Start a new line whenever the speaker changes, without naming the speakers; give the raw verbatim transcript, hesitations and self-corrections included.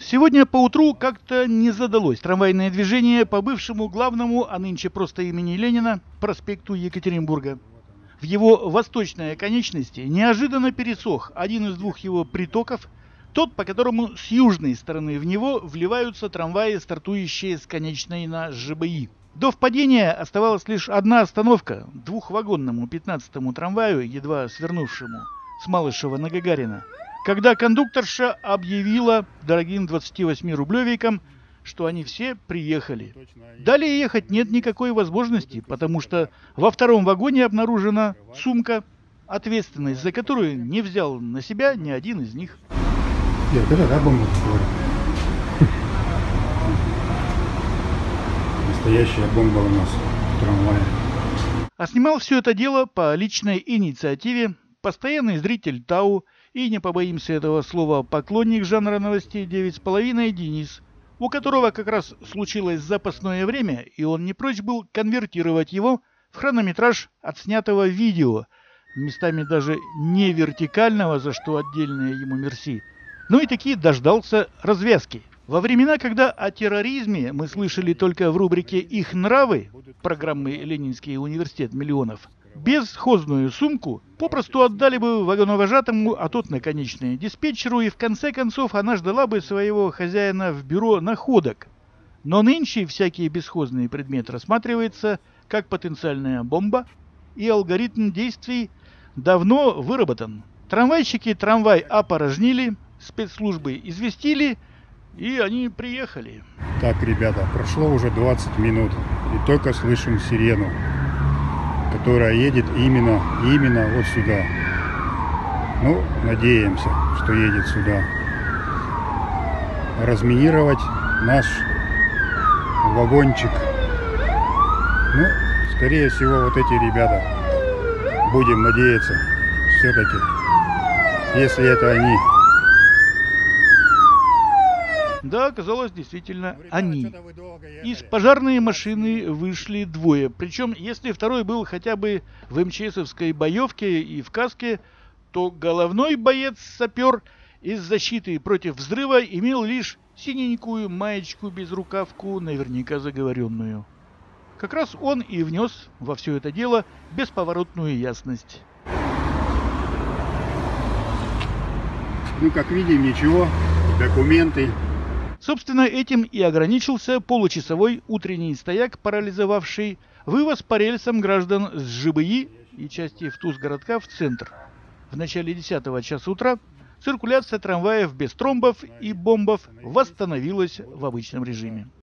Сегодня поутру как-то не задалось трамвайное движение по бывшему главному, а нынче просто имени Ленина, проспекту Екатеринбурга. В его восточной оконечности неожиданно пересох один из двух его притоков, тот, по которому с южной стороны в него вливаются трамваи, стартующие с конечной на ЖБИ. До впадения оставалась лишь одна остановка двухвагонному пятнадцатому трамваю, едва свернувшему с Малышева на Гагарина, когда кондукторша объявила дорогим двадцативосьмирублевикам, что они все приехали. Далее ехать нет никакой возможности, потому что во втором вагоне обнаружена сумка, ответственность за которую не взял на себя ни один из них.
Настоящая бомба у нас в трамвае.
А снимал все это дело по личной инициативе постоянный зритель ТАУ и, не побоимся этого слова, поклонник жанра новостей девять с половиной Денис, у которого как раз случилось запасное время, и он не прочь был конвертировать его в хронометраж отснятого видео, местами даже не вертикального, за что отдельное ему мерси. Ну и таки дождался развязки. Во времена, когда о терроризме мы слышали только в рубрике «Их нравы» программы «Ленинский университет миллионов», бесхозную сумку попросту отдали бы вагоновожатому, а тот наконечное диспетчеру, и в конце концов она ждала бы своего хозяина в бюро находок. Но нынче всякий бесхозный предмет рассматривается как потенциальная бомба, и алгоритм действий давно выработан. Трамвайщики трамвай опорожнили, спецслужбы известили, и они приехали.
Так, ребята, прошло уже двадцать минут, и только слышим сирену, которая едет именно, именно вот сюда. Ну, надеемся, что едет сюда. Разминировать наш вагончик. Ну, скорее всего, вот эти ребята, будем надеяться, все-таки, если это они.
Да, оказалось, действительно, они. Из пожарной машины вышли двое. Причем, если второй был хотя бы в МЧСовской боевке и в каске, то головной боец-сапер из защиты против взрыва имел лишь синенькую маечку-безрукавку, наверняка заговоренную. Как раз он и внес во все это дело бесповоротную ясность.
Ну, как видим, ничего, документы.
Собственно, этим и ограничился получасовой утренний стояк, парализовавший вывоз по рельсам граждан с ЖБИ и части Втузгородка в центр. В начале десятого часа утра циркуляция трамваев без тромбов и бомбов восстановилась в обычном режиме.